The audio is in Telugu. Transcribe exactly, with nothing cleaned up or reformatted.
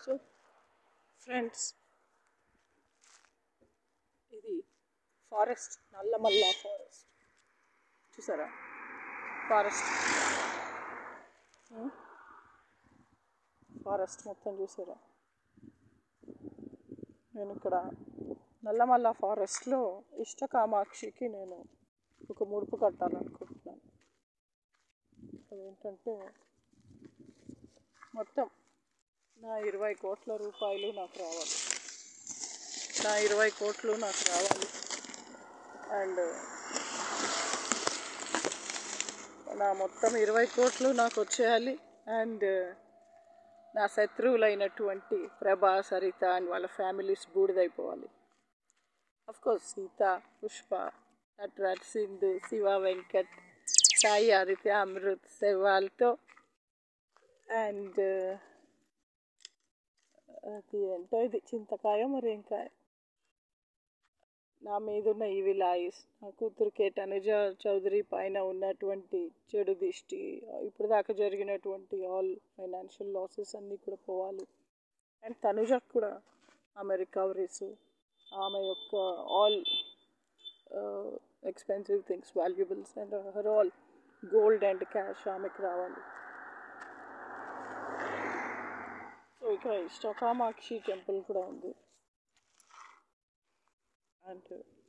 సో ఫ్రెండ్స్, ఇది ఫారెస్ట్, నల్లమల్ల ఫారెస్ట్ చూసారా? ఫారెస్ట్ ఫారెస్ట్ మొత్తం చూసారా? నేను ఇక్కడ నల్లమల్ల ఫారెస్ట్లో ఇష్టకామాక్షికి నేను ఒక ముడుపు కట్టాలనుకుంటున్నాను. అదేంటంటే మొత్తం నా ఇరవై కోట్ల రూపాయలు నాకు రావాలి. నా ఇరవై కోట్లు నాకు రావాలి అండ్ నా మొత్తం ఇరవై కోట్లు నాకు వచ్చేయాలి. అండ్ నా శత్రువులైనటువంటి ప్రభా, సరిత అండ్ వాళ్ళ ఫ్యామిలీస్ బూడిదైపోవాలి. అఫ్కోర్స్ సీత, పుష్ప, నటరాజ్, సింధు, శివ, వెంకట్, సాయి, ఆదిత్య, అమృత్, సెవాల్తో అండ్ అది ఏంటో ఇది చింతకాయ మరి ఇంకా నా మీద ఉన్న ఈవిల్ ఐస్, నా కూతురు కే తనుజ చౌదరి పైన ఉన్నటువంటి చెడు దిష్టి, ఇప్పుడు దాకా జరిగినటువంటి ఆల్ ఫైనాన్షియల్ లాసెస్ అన్నీ కూడా పోవాలి. అండ్ తనుజకు కూడా ఆమె రికవరీస్, ఆమె యొక్క all expensive things, valuables and her all gold and cash ఆమెకు రావాలి. సో ఇక్కడ ఇష్టకామాక్షి టెంపుల్ కూడా ఉంది. అండ్